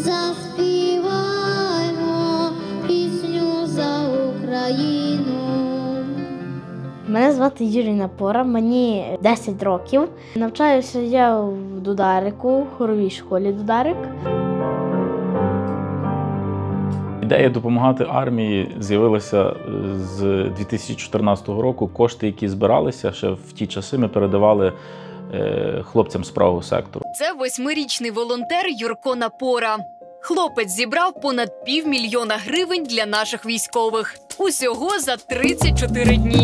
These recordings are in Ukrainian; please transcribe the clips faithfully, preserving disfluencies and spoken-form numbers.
заспіваймо пісню за Україну. Мене звати Юрій Напора, мені десять років. Навчаюся я в Дударику, в хоровій школі Дударик. Ідея допомагати армії з'явилася з дві тисячі чотирнадцятого року. Кошти, які збиралися ще в ті часи, ми передавали хлопцям з правого сектору. Це восьмирічний волонтер Юрко Напора. Хлопець зібрав понад півмільйона гривень для наших військових. Усього за тридцять чотири дні.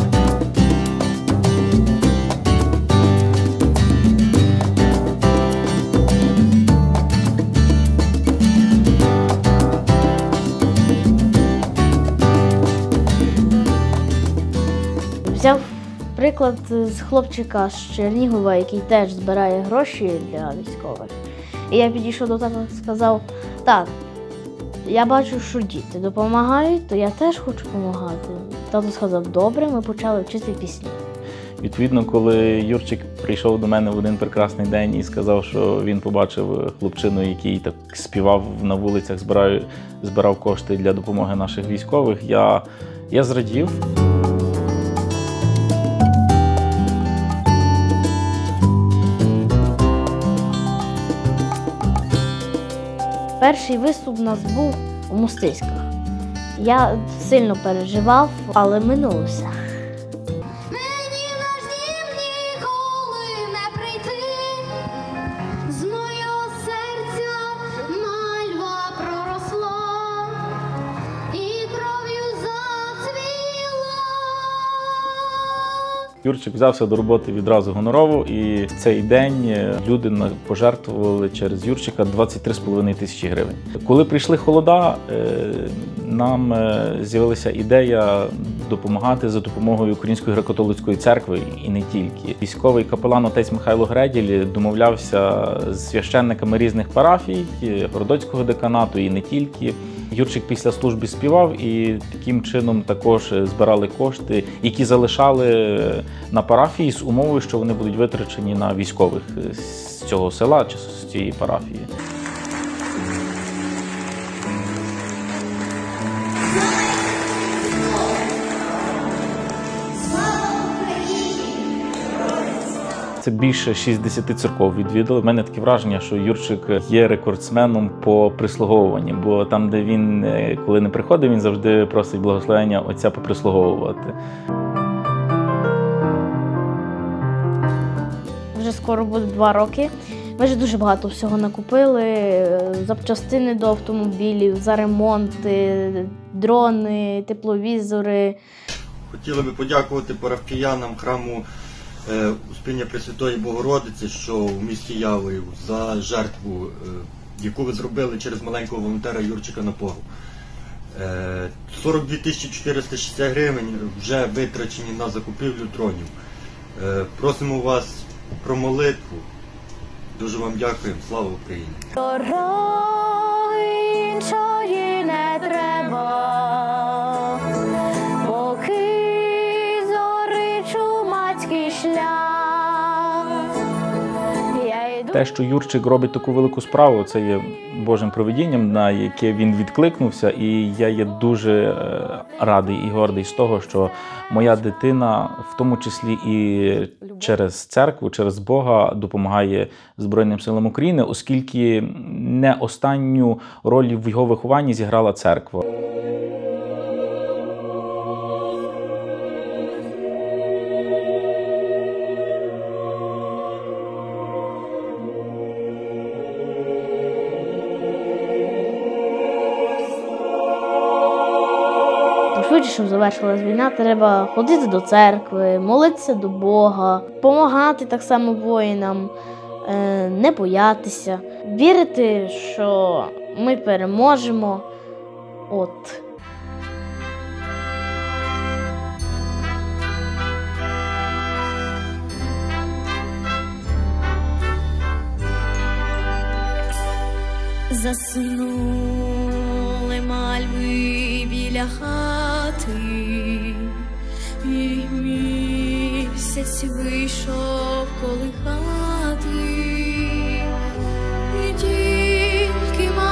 Взяв приклад з хлопчика з Чернігова, який теж збирає гроші для військових. І я підійшов до тата і сказав: так, я бачу, що діти допомагають, то я теж хочу допомагати. Тато сказав: добре, ми почали вчити пісні. Відповідно, коли Юрчик прийшов до мене в один прекрасний день і сказав, що він побачив хлопчину, який так співав на вулицях, збирав, збирав кошти для допомоги наших військових, я, я зрадів. Перший виступ у нас був у Мостиськах. Я сильно переживав, але минулося. Мені наш дім ніколи не прийти, з мого серця мальва проросла і кров'ю зацвіла. Юрчик взявся до роботи відразу гонорово, і в цей день люди пожертвували через Юрчика двадцять три з половиною тисячі гривень. Коли прийшли холода, нам з'явилася ідея допомагати за допомогою Української греко-католицької церкви і не тільки. Військовий капелан отець Михайло Греділь домовлявся з священниками різних парафій, Городоцького деканату і не тільки. Юрчик після служби співав, і таким чином також збирали кошти, які залишали на парафії з умовою, що вони будуть витрачені на військових з цього села чи з цієї парафії. Це більше шістдесят церков відвідали. У мене таке враження, що Юрчик є рекордсменом по прислуговуванні, бо там, де він, коли не приходить, він завжди просить благословення отця поприслуговувати. Вже скоро буде два роки. Ми вже дуже багато всього накупили. Запчастини до автомобілів, за ремонти, дрони, тепловізори. Хотіли би подякувати парафіянам храму Успіння Пресвятої Богородиці, що в місті Яворів, за жертву, яку ви зробили через маленького волонтера Юрчика Напору. сорок дві тисячі чотириста шістдесят гривень вже витрачені на закупівлю дронів. Просимо вас про молитву. Дуже вам дякуємо. Слава Україні! Дороги іншої не треба, поки зорить чумацький шлях. Те, що Юрчик робить таку велику справу, це є Божим провидінням, на яке він відкликнувся, і я є дуже радий і гордий з того, що моя дитина, в тому числі і через церкву, через Бога, допомагає Збройним силам України, оскільки не останню роль в його вихованні зіграла церква. Швидше, щоб завершилась війна, треба ходити до церкви, молитися до Бога, допомагати так само воїнам, не боятися, вірити, що ми переможемо. От. Заснули мальви біля хати, і місяць вийшов колихати, і тільки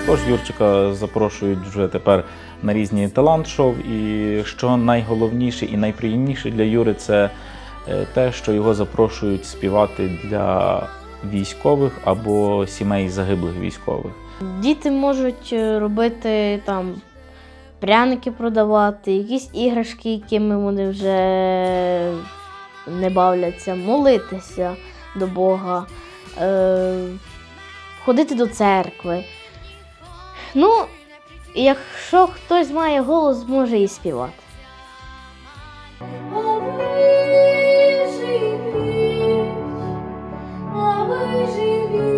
Також Юрчика запрошують вже тепер на різні талант-шоу. І що найголовніше і найприємніше для Юри – це те, що його запрошують співати для військових або сімей загиблих військових. Діти можуть робити там пряники продавати, якісь іграшки, якими вони вже не бавляться, молитися до Бога, е- ходити до церкви. Ну, якщо хтось має голос, може і співати. А ви живіть,